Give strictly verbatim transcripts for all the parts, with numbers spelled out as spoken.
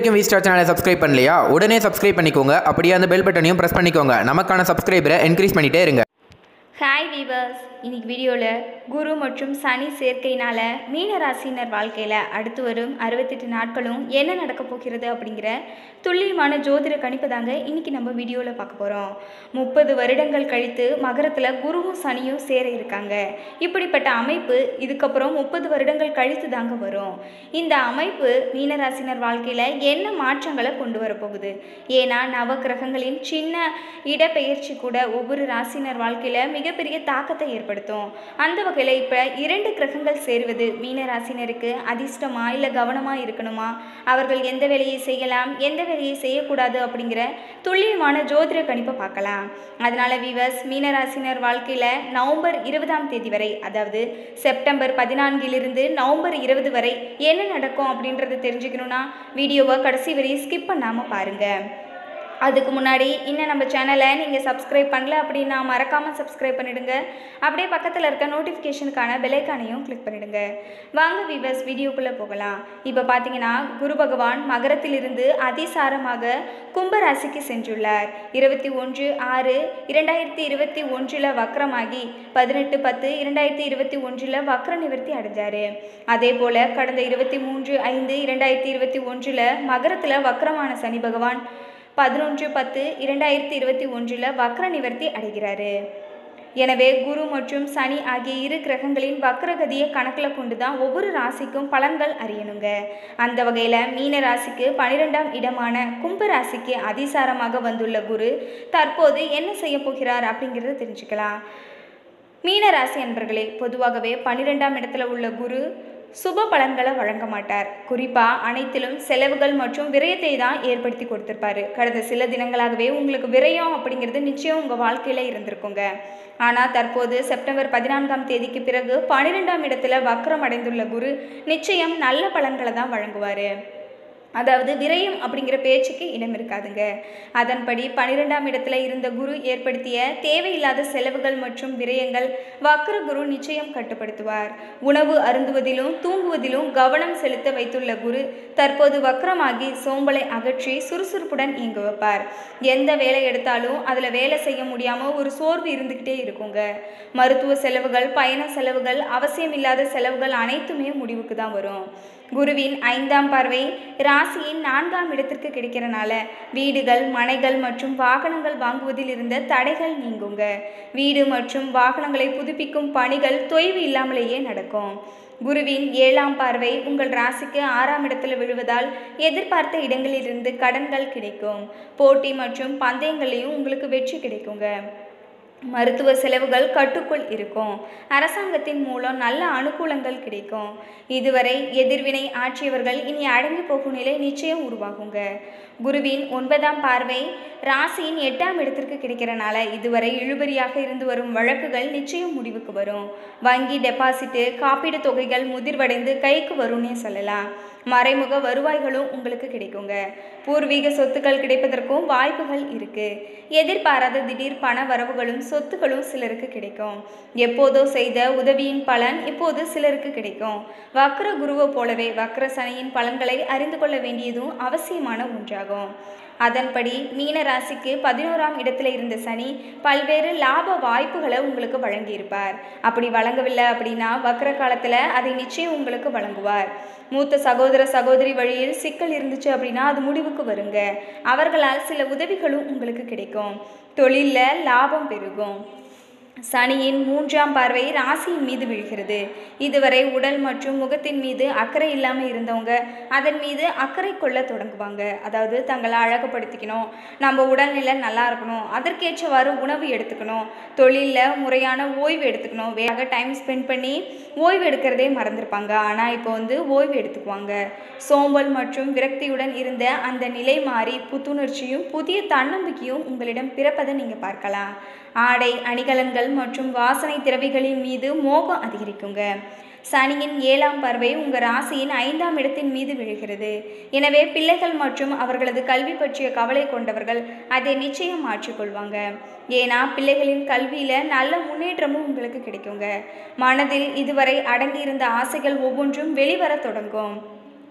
வரைக்கும் V star சேனலை subscribe பண்ணலையா? உடனே சப்ஸ்கிரைப் பண்ணிக்கோங்க. அப்படியே அந்த பெல் பட்டனையும் பிரஸ் பண்ணிக்கோங்க. நமக்கான சப்ஸ்கிரைபரை என்கரேஜ் பண்ணிட்டே இருங்க. ஹாய் வீவர்ஸ், இன்னைக்கு வீடியோவில் குரு மற்றும் சனி சேர்க்கையினால் மீனராசினர் வாழ்க்கையில் அடுத்து வரும் அறுபத்தெட்டு நாட்களும் என்ன நடக்க போகிறது அப்படிங்கிற துல்லியமான ஜோதிட கணிப்பு தாங்க இன்றைக்கி நம்ம வீடியோவில் பார்க்க போகிறோம். முப்பது வருடங்கள் கழித்து மகரத்தில் குருவும் சனியும் சேர இருக்காங்க. இப்படிப்பட்ட அமைப்பு இதுக்கப்புறம் முப்பது வருடங்கள் கழித்து தாங்க வரும். இந்த அமைப்பு மீனராசினர் வாழ்க்கையில் என்ன மாற்றங்களை கொண்டு வரப்போகுது? ஏன்னா நவ கிரகங்களின் சின்ன இடப்பெயர்ச்சி கூட ஒவ்வொரு ராசினர் வாழ்க்கையில் மிகப்பெரிய தாக்கத்தை ஏற்படுத்தும். அந்த வகையில் இப்போ இரண்டு கிரகங்கள் சேருவது மீனராசினருக்கு அதிர்ஷ்டமா இல்லை கவனமாக இருக்கணுமா, அவர்கள் எந்த வேலையை செய்யலாம் எந்த வேலையை செய்யக்கூடாது அப்படிங்கிற துல்லியமான ஜோதிட கணிப்பை பார்க்கலாம். அதனால் வீவர்ஸ், மீனராசினர் வாழ்க்கையில் நவம்பர் இருபதாம் தேதி வரை, அதாவது செப்டம்பர் பதினான்கிலிருந்து நவம்பர் இருபது வரை என்ன நடக்கும் அப்படின்றத தெரிஞ்சுக்கணுன்னா வீடியோவை கடைசி வரை ஸ்கிப் பண்ணாமல் பாருங்கள். அதுக்கு முன்னாடி இன்னும் நம்ம சேனலை நீங்கள் சப்ஸ்கிரைப் பண்ணல அப்படின்னா மறக்காமல் சப்ஸ்கிரைப் பண்ணிவிடுங்க. அப்படியே பக்கத்தில் இருக்க நோட்டிஃபிகேஷனுக்கான பெல்லைக்கானையும் கிளிக் பண்ணிவிடுங்க. வாங்க வீவர்ஸ், வீடியோக்குள்ளே போகலாம். இப்போ பார்த்தீங்கன்னா குரு பகவான் மகரத்திலிருந்து அதிசாரமாக கும்பராசிக்கு சென்றுள்ளார். இருபத்தி ஒன்று ஆறு இரண்டாயிரத்தி இருபத்தி ஒன்றில் வக்ரமாகி பதினெட்டு பத்து இரண்டாயிரத்தி இருபத்தி ஒன்றில் வக்ர நிவர்த்தி அடைஞ்சார். அதே போல் கடந்த இருபத்தி மூன்று ஐந்து இரண்டாயிரத்தி இருபத்தி ஒன்றில் மகரத்தில் வக்ரமான சனி பகவான் பதினொன்று பத்து இரண்டாயிரத்தி இருபத்தி ஒன்றில் வக்ர நிவர்த்தி அடைகிறாரு. எனவே குரு மற்றும் சனி ஆகிய இரு கிரகங்களின் வக்ரகதியை கணக்கில் கொண்டு தான் ஒவ்வொரு ராசிக்கும் பலன்கள் அறியணுங்க. அந்த வகையில் மீன ராசிக்கு பனிரெண்டாம் இடமான கும்ப ராசிக்கு அதிசாரமாக வந்துள்ள குரு தற்போது என்ன செய்ய போகிறார் அப்படிங்கிறத தெரிஞ்சுக்கலாம். மீன ராசி அன்பர்களே, பொதுவாகவே பன்னிரெண்டாம் இடத்துல உள்ள குரு சுப பலன்களை வழங்க மாட்டார். குறிப்பாக அனைத்திலும் செலவுகள் மற்றும் விரயத்தை தான் ஏற்படுத்தி கொடுத்துருப்பாரு. கடந்த சில தினங்களாகவே உங்களுக்கு விரயம் அப்படிங்கிறது நிச்சயம் உங்கள் வாழ்க்கையில் இருந்திருக்குங்க. ஆனால் தற்போது செப்டம்பர் பதினான்காம் தேதிக்கு பிறகு பன்னிரெண்டாம் இடத்துல வக்ரம் அடைந்துள்ள குரு நிச்சயம் நல்ல பலன்களை தான் வழங்குவார். அதாவது விரயம் அப்படிங்கிற பேச்சுக்கு இடம் இருக்காதுங்க. அதன்படி பன்னிரெண்டாம் இடத்துல இருந்த குரு ஏற்படுத்திய தேவையில்லாத செலவுகள் மற்றும் விரயங்கள் வக்ர குரு நிச்சயம் கட்டுப்படுத்துவார். உணவு அருந்துவதிலும் தூங்குவதிலும் கவனம் செலுத்த வைத்துள்ள குரு தற்போது வக்ரமாகி சோம்பலை அகற்றி சுறுசுறுப்புடன் இயங்க வைப்பார். எந்த வேலை எடுத்தாலும் அதில் வேலை செய்ய முடியாமல் ஒரு சோர்வு இருந்துக்கிட்டே இருக்குங்க. மருத்துவ செலவுகள், பயண செலவுகள், அவசியமில்லாத செலவுகள் அனைத்துமே முடிவுக்கு தான் வரும். குருவின் ஐந்தாம் பார்வை ராசியின் நான்காம் இடத்திற்கு கிடைக்கிறனால வீடுகள், மனைகள் மற்றும் வாகனங்கள் வாங்குவதில் இருந்த தடைகள் நீங்குங்க. வீடு மற்றும் வாகனங்களை புதுப்பிக்கும் பணிகள் தொய்வு இல்லாமலேயே நடக்கும். குருவின் ஏழாம் பார்வை உங்கள் ராசிக்கு ஆறாம் இடத்துல விழுவதால் எதிர்பார்த்த இடங்களிலிருந்து கடன்கள் கிடைக்கும். போட்டி மற்றும் பந்தயங்களையும் உங்களுக்கு வெற்றி கிடைக்குங்க. மருத்துவ செலவுகள் கட்டுக்குள் இருக்கும். அரசாங்கத்தின் மூலம் நல்ல அனுகூலங்கள் கிடைக்கும். இதுவரை எதிர்வினை ஆற்றியவர்கள் இனி அடங்கி போகும் நிலை நிச்சயம் உருவாகுங்க. குருவின் ஒன்பதாம் பார்வை ராசியின் எட்டாம் இடத்திற்கு கிடைக்கிறனால இதுவரை இழுபறியாக இருந்து வரும் வழக்குகள் நிச்சயம் முடிவுக்கு வரும். வங்கி டெபாசிட்டு, காப்பீடு தொகைகள் முதிர்வடைந்து கைக்கு வரும்னே சொல்லலாம். மறைமுக வருவாய்களும் உங்களுக்கு கிடைக்குங்க. பூர்வீக சொத்துக்கள் கிடைப்பதற்கும் வாய்ப்புகள் இருக்கு. எதிர்பாராத திடீர் பண வரவுகளும் சொத்துக்களும் சிலருக்கு கிடைக்கும். எப்போதோ செய்த உதவியின் பலன் இப்போது சிலருக்கு கிடைக்கும். வக்ர குருவை போலவே வக்ர சனியின் பலன்களை அறிந்து கொள்ள வேண்டியதும் அவசியமான ஒன்றாகும். அதன்படி மீன ராசிக்கு பதினோராம் இடத்துல இருந்த சனி பல்வேறு லாப வாய்ப்புகளை உங்களுக்கு வழங்கியிருப்பார். அப்படி வழங்கவில்லை அப்படின்னா வக்ர காலத்தில் அதை நிச்சயம் உங்களுக்கு வழங்குவார். மூத்த சகோதர சகோதரி வழியில் சிக்கல் இருந்துச்சு அப்படின்னா அது முடிவுக்கு வருங்க. அவர்களால் சில உதவிகளும் உங்களுக்கு கிடைக்கும். தொழிலில் லாபம் பெருகும். சனியின் மூன்றாம் பார்வை ராசியின் மீது விழுகிறது. இதுவரை உடல் மற்றும் முகத்தின் மீது அக்கறை இல்லாமல் இருந்தவங்க அதன் மீது அக்கறை கொள்ள தொடங்குவாங்க. அதாவது தங்களை அழகுபடுத்திக்கணும், நம்ம உடல்நிலை நல்லா இருக்கணும், அதற்கேற்றவாறு உணவு எடுத்துக்கணும், தொழிலில் முறையான ஓய்வு எடுத்துக்கணும். வேக டைம் ஸ்பெண்ட் பண்ணி ஓய்வு எடுக்கிறதே மறந்துருப்பாங்க. ஆனால் இப்போ வந்து ஓய்வு எடுத்துக்குவாங்க. சோம்பல் மற்றும் விரக்தியுடன் இருந்த அந்த நிலை மாறி புத்துணர்ச்சியும் புதிய தன்னம்பிக்கையும் உங்களிடம் பிறப்பதை நீங்கள் பார்க்கலாம். ஆடை, அணிகலன்கள் மற்றும் வாசனை திரவிகளின் மீது மோகம் அதிகரிக்குங்க. சனியின் ஏழாம் பார்வை உங்கள் ராசியின் ஐந்தாம் இடத்தின் மீது விழுகிறது. எனவே பிள்ளைகள் மற்றும் அவர்களது கல்வி பற்றிய கவலை கொண்டவர்கள் அதை நிச்சயம் மாற்றிக்கொள்வாங்க. ஏன்னா பிள்ளைகளின் கல்வியில் நல்ல முன்னேற்றமும் உங்களுக்கு கிடைக்குங்க. மனதில் இதுவரை அடங்கியிருந்த ஆசைகள் ஒவ்வொன்றும் வெளிவர தொடங்கும்.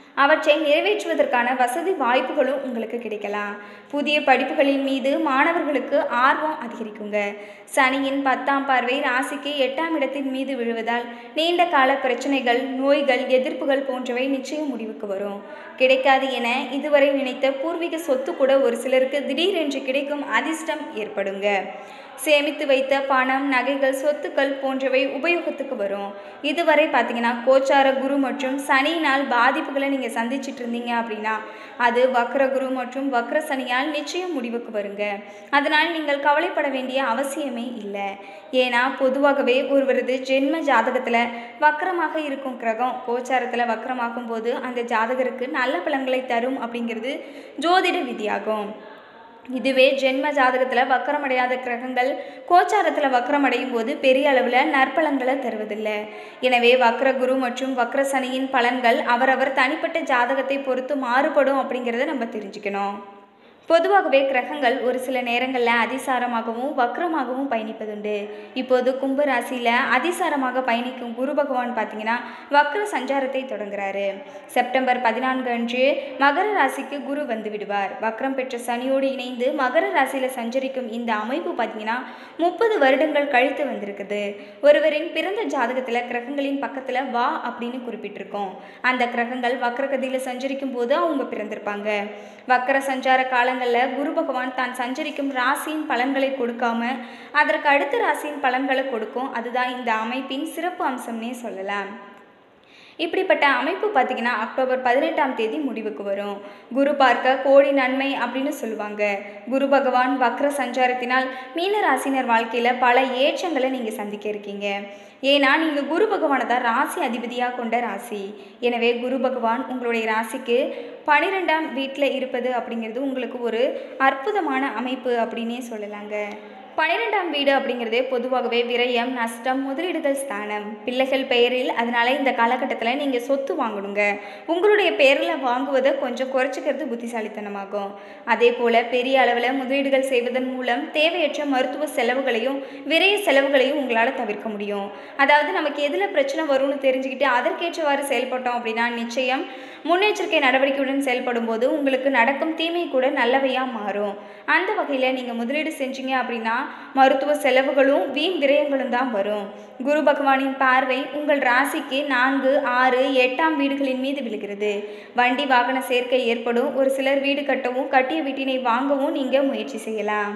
அவற்றை நிறைவேற்றுவதற்கான வசதி வாய்ப்புகளும் உங்களுக்கு கிடைக்கலாம். புதிய படிப்புகளின் மீது மாணவர்களுக்கு ஆர்வம் அதிகரிக்குங்க. சனியின் பத்தாம் பார்வை ராசிக்கு எட்டாம் இடத்தின் மீது விழுவதால் நீண்ட கால பிரச்சனைகள், நோய்கள், எதிர்ப்புகள் போன்றவை நிச்சயம் முடிவுக்கு வரும். கிடைக்காது என இதுவரை நினைத்த பூர்வீக சொத்து கூட ஒரு சிலருக்கு திடீரென்று கிடைக்கும் அதிர்ஷ்டம் ஏற்படுங்க. சேமித்து வைத்த பணம், நகைகள், சொத்துக்கள் போன்றவை உபயோகத்துக்கு வரும். இதுவரை பார்த்தீங்கன்னா கோச்சார குரு மற்றும் சனியினால் பாதிப்புகளை நீங்கள் சந்திச்சிட்டு இருந்தீங்க அப்படின்னா அது வக்ர குரு மற்றும் வக்ர சனியால் நிச்சயம் முடிவுக்கு வருங்க. அதனால் நீங்கள் கவலைப்பட வேண்டிய அவசியமே இல்லை. ஏன்னா பொதுவாகவே ஒருவரது ஜென்ம ஜாதகத்தில் வக்ரமாக இருக்கும் கிரகம் கோச்சாரத்தில் வக்ரமாகும் போது அந்த ஜாதகருக்கு நல்ல பலன்களை தரும் அப்படிங்கிறது ஜோதிட விதியாகும். இதுவே ஜென்ம ஜாதகத்தில் வக்கரமடையாத கிரகங்கள் கோச்சாரத்தில் வக்கரமடையும் போது பெரிய அளவில் நற்பலன்களை தருவதில்லை. எனவே வக்ர குரு மற்றும் வக்ர சனியின் பலன்கள் அவரவர் தனிப்பட்ட ஜாதகத்தை பொறுத்து மாறுபடும் அப்படிங்கிறத நம்ம தெரிஞ்சுக்கணும். பொதுவாகவே கிரகங்கள் ஒரு சில நேரங்களில் அதிசாரமாகவும் வக்ரமாகவும் பயணிப்பதுண்டு. இப்போது கும்ப ராசியில் அதிசாரமாக பயணிக்கும் குரு பகவான் பார்த்தீங்கன்னா வக்ர சஞ்சாரத்தை தொடங்குறாரு. செப்டம்பர் பதினான்கு அன்று மகர ராசிக்கு குரு வந்து விடுவார். வக்ரம் பெற்ற சனியோடு இணைந்து மகர ராசியில் சஞ்சரிக்கும் இந்த அமைப்பு பார்த்தீங்கன்னா முப்பது வருடங்கள் கழித்து வந்திருக்குது. ஒருவரின் பிறந்த ஜாதகத்தில் கிரகங்களின் பக்கத்தில் வா அப்படின்னு குறிப்பிட்டிருக்கோம். அந்த கிரகங்கள் வக்ரகதியில் சஞ்சரிக்கும் போது அவங்க பிறந்திருப்பாங்க. வக்ர சஞ்சார காலங்களில் குரு பகவான் தான் சஞ்சரிக்கும் ராசியின் பலன்களை கொடுக்காம அதற்கு அடுத்த ராசியின் பலன்களை கொடுக்கும். அதுதான் இந்த அமைப்பின் சிறப்பு அம்சம்னே சொல்லலாம். இப்படிப்பட்ட அமைப்பு பார்த்திங்கன்னா அக்டோபர் பதினெட்டாம் தேதி முடிவுக்கு வரும். குரு பார்க்க கோடி நன்மை அப்படின்னு சொல்லுவாங்க. குரு பகவான் வக்ர சஞ்சாரத்தினால் மீன ராசினர் வாழ்க்கையில் பல ஏற்றங்களை நீங்கள் சந்திக்க இருக்கீங்க. ஏன்னா நீங்கள் குரு பகவானை தான் ராசி அதிபதியாக கொண்ட ராசி. எனவே குரு பகவான் உங்களுடைய ராசிக்கு பனிரெண்டாம் வீட்டில் இருப்பது அப்படிங்கிறது உங்களுக்கு ஒரு அற்புதமான அமைப்பு அப்படின்னே சொல்லலாங்க. பன்னிரெண்டாம் வீடு அப்படிங்கிறதே பொதுவாகவே விரயம், நஷ்டம், முதலீடுகள் ஸ்தானம். பிள்ளைகள் பெயரில் அதனால இந்த காலகட்டத்தில் நீங்கள் சொத்து வாங்கணுங்க. உங்களுடைய பெயரில் வாங்குவதை கொஞ்சம் குறைச்சிக்கிறது புத்திசாலித்தனமாகும். அதே போல் பெரிய அளவில் முதலீடுகள் செய்வதன் மூலம் தேவையற்ற மருத்துவ செலவுகளையும் விரைய செலவுகளையும் உங்களால் தவிர்க்க முடியும். அதாவது நமக்கு எதில் பிரச்சனை வரும்னு தெரிஞ்சுக்கிட்டு அதற்கேற்றவாறு செயல்பட்டோம் அப்படின்னா நிச்சயம் முன்னெச்சரிக்கை நடவடிக்கையுடன் செயல்படும் போது உங்களுக்கு நடக்கும் தீமை கூட நல்லவையாக மாறும். அந்த வகையில் நீங்கள் முதலீடு செஞ்சீங்க அப்படின்னா மருத்துவ செலவுகளும் வீண் விரயங்களும் தான் வரும். குரு பகவானின் பார்வை உங்கள் ராசிக்கு நான்கு, ஆறு, எட்டாம் வீடுகளின் மீது விழுகிறது. வண்டி வாகன சேர்க்கை ஏற்படும். ஒரு சிலர் வீடு கட்டவும் கட்டிய வீட்டினை வாங்கவும் நீங்கள் முயற்சி செய்யலாம்.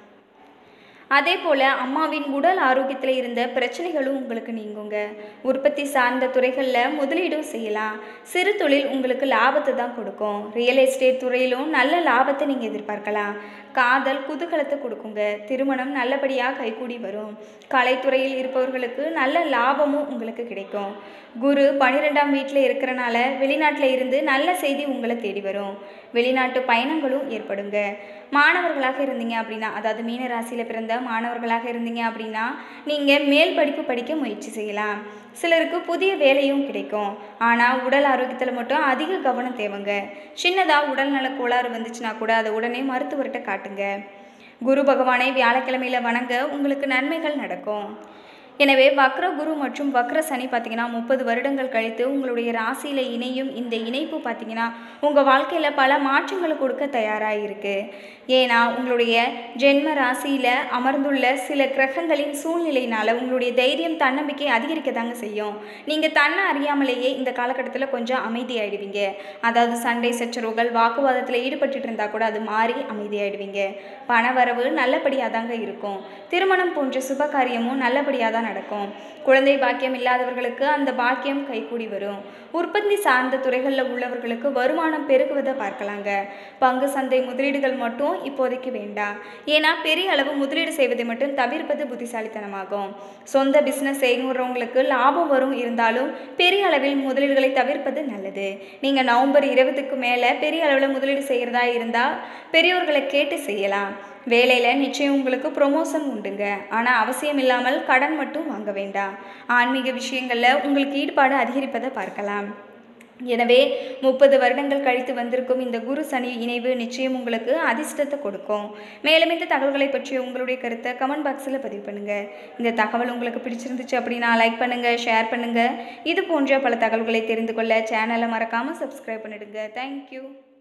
அதே போல் அம்மாவின் உடல் ஆரோக்கியத்தில் இருந்த பிரச்சனைகளும் உங்களுக்கு நீங்குங்க. உற்பத்தி சார்ந்த துறைகளில் முதலீடும் செய்யலாம். சிறு தொழில் உங்களுக்கு லாபத்தை தான் கொடுக்கும். ரியல் எஸ்டேட் துறையிலும் நல்ல லாபத்தை நீங்கள் எதிர்பார்க்கலாம். காதல் குதூகலத்தை கொடுக்குங்க. திருமணம் நல்லபடியாக கைகூடி வரும். கலைத்துறையில் இருப்பவர்களுக்கு நல்ல லாபமும் உங்களுக்கு கிடைக்கும். குரு பன்னிரெண்டாம் வீட்டில் இருக்கிறனால வெளிநாட்டில் இருந்து நல்ல செய்தி உங்களை தேடி வரும். வெளிநாட்டு பயணங்களும் ஏற்படுங்க. மாணவர்களாக இருந்தீங்க அப்படின்னா அதாவது மீன ராசியில் பிறந்த மாணவர்களாக இருந்தீங்க அப்படின்னா நீங்கள் மேல் படிப்பு படிக்க முயற்சி செய்யலாம். சிலருக்கு புதிய வேலையும் கிடைக்கும். ஆனால் உடல் ஆரோக்கியத்தில் மட்டும் அதிக கவனம் தேவைங்க. சின்னதாக உடல்நல கோளாறு வந்துச்சுன்னா கூட அதை உடனே மருத்துவர்கிட்ட காட்டுங்க. குரு பகவானை வியாழக்கிழமையில் வணங்க உங்களுக்கு நன்மைகள் நடக்கும். எனவே வக்ர குரு மற்றும் வக்ர சனி பார்த்திங்கன்னா முப்பது வருடங்கள் கழித்து உங்களுடைய ராசியில் இணையும் இந்த இணைப்பு பார்த்திங்கன்னா உங்கள் வாழ்க்கையில் பல மாற்றங்களை கொடுக்க தயாராக இருக்குது. ஏன்னா உங்களுடைய ஜென்ம ராசியில் அமர்ந்துள்ள சில கிரகங்களின் சூழ்நிலையினால் உங்களுடைய தைரியம் தன்னம்பிக்கை அதிகரிக்க தாங்க செய்யும். நீங்கள் தன்னை அறியாமலேயே இந்த காலகட்டத்தில் கொஞ்சம் அமைதியாகிடுவீங்க. அதாவது சண்டை சச்சரவுகள் வாக்குவாதத்தில் ஈடுபட்டு இருந்தால் கூட அது மாறி அமைதியாகிடுவீங்க. பணவரவு நல்லபடியாக தாங்க இருக்கும். திருமணம் போன்ற சுப காரியமும் நல்லபடியாக தான் நடக்கும். குழந்தை பாக்கியம் இல்லாதவர்களுக்கு அந்த பாக்கியம் கைகூடி வரும். உற்பத்தி சார்ந்த துறைகளில் உள்ளவர்களுக்கு வருமானம் பெருகுவதை பார்க்கலாங்க. பங்கு சந்தை முதலீடுகள் மட்டும் இப்போதைக்கு வேண்டாம். ஏன்னா பெரிய அளவு முதலீடு செய்வதை மட்டும் தவிர்ப்பது புத்திசாலித்தனமாகும். சொந்த பிஸ்னஸ் செய்கிறவங்களுக்கு லாபம் வரும். இருந்தாலும் பெரிய அளவில் முதலீடுகளை தவிர்ப்பது நல்லது. நீங்கள் நவம்பர் இருபதுக்கு மேலே பெரிய அளவில் முதலீடு செய்கிறதா இருந்தால் பெரியோர்களை கேட்டு செய்யலாம். வேலையில் நிச்சயம் உங்களுக்கு ப்ரொமோஷன் உண்டுங்க. ஆனால் அவசியம் இல்லாமல் கடன் மட்டும் வாங்க வேண்டாம். ஆன்மீக விஷயங்களில் உங்களுக்கு ஈடுபாடு அதிகரிப்பதை பார்க்கலாம். எனவே முப்பது வருடங்கள் கழித்து வந்திருக்கும் இந்த குரு சனி இணைவு நிச்சயம் உங்களுக்கு அதிர்ஷ்டத்தை கொடுக்கும். மேலும் இந்த தகவல்களை பற்றி உங்களுடைய கருத்தை கமெண்ட் பாக்ஸில் பதிவு பண்ணுங்கள். இந்த தகவல் உங்களுக்கு பிடிச்சிருந்துச்சு அப்படின்னா லைக் பண்ணுங்கள், ஷேர் பண்ணுங்கள். இது போன்ற பல தகவல்களை தெரிந்து கொள்ள சேனலை மறக்காமல் சப்ஸ்கிரைப் பண்ணிடுங்க. தேங்க்யூ.